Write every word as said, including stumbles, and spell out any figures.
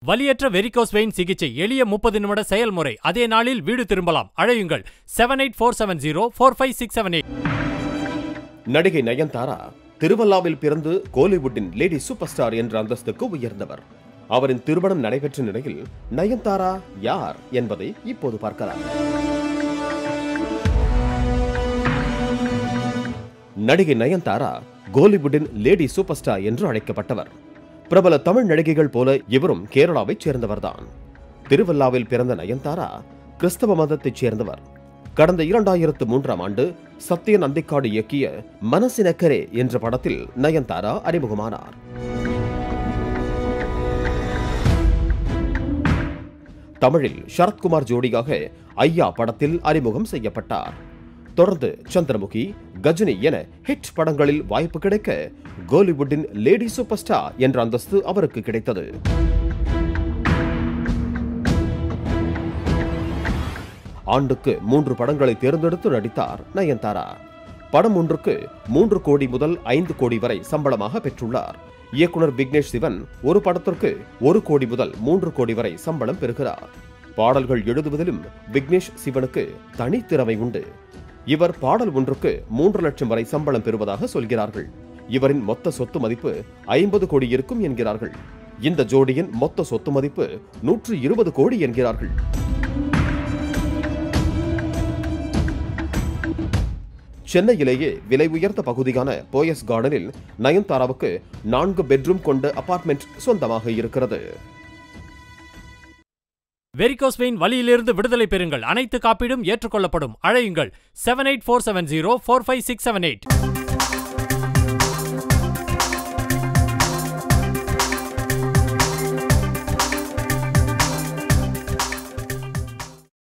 வலியற்ற varicose vein சிகிச்சை எளிய முப்பது நிமிட செயல்முறை. அதே நாளில் வீடு திரும்பலாம். அழையுங்கள் seven eight four seven zero four five six seven eight. நடிகை நயன்தாரா திருவல்லாவில் பிறந்து கோலிவுட்டின் லேடி சூப்பர் ஸ்டார் என்ற அந்தஸ்துக்கு உயர்ந்தவர். அவரின் திருமணம் நடைபெற்ற நிலையில் நயன்தாரா யார் என்பதை இப்போது பார்க்கலாம். நடிகை நயன்தாரா கோலிவுட்டின் லேடி சூப்பர் ஸ்டார் என்று அழைக்கப்பட்டவர். பிரபல தமிழ் நடிகைகள் போல இவரும் கேரளாவைச் சேர்ந்தவர்தான். திருவல்லாவில் பிறந்த நயன்தாரா கிறிஸ்தவ மதத்தைச் சேர்ந்தவர். கடந்த இரண்டாயிரத்து மூன்றாம் ஆண்டு சத்யன் அந்திக்காடு இயக்கிய மனசினக்கரே என்ற படத்தில் நயன்தாரா அறிமுகமானார். தமிழில் சரத்குமார் ஜோடியாக ஐயா படத்தில் அறிமுகம் செய்யப்பட்டார். தொடர்ந்து சந்திரமுகி, கஜினி என ஹிட் படங்களில் வாய்ப்பு கிடைக்க கோலிவுட்டின் லேடி சூப்பர் ஸ்டார் என்ற அந்தஸ்து அவருக்கு கிடைத்தது. ஆண்டுக்கு மூன்று படங்களை தேர்ந்தெடுத்து நடித்தார் நயன்தாரா. படம் ஒன்றுக்கு மூன்று கோடி முதல் ஐந்து கோடி வரை சம்பளமாக பெற்றுள்ளார். இயக்குனர் விக்னேஷ் சிவன் ஒரு படத்திற்கு ஒரு கோடி முதல் மூன்று கோடி வரை சம்பளம் பெறுகிறார். பாடல்கள் எழுதுவதிலும் விக்னேஷ் சிவனுக்கு தனித்திறமை உண்டு. இவர் பாடல் ஒன்றுக்கு மூன்று லட்சம் வரை சம்பளம் பெறுவதாக சொல்கிறார்கள். இவரின் மொத்த சொத்து மதிப்பு ஐம்பது கோடி இருக்கும் என்கிறார்கள். இந்த ஜோடியின் மொத்த சொத்து மதிப்பு நூற்று இருபது கோடி என்கிறார்கள். சென்னையிலேயே விலை உயர்ந்த பகுதியான போயஸ் கார்டனில் நயன்தாராவுக்கு நான்கு பெட்ரூம் கொண்ட அபார்ட்மெண்ட் சொந்தமாக இருக்கிறது. வெரிகோஸ் வெயின் வலியிலிருந்து விடுதலை பெறுங்கள். அனைத்து காப்பீடும் ஏற்றுக்கொள்ளப்படும். அழையுங்கள் seven eight four seven zero four five six seven eight.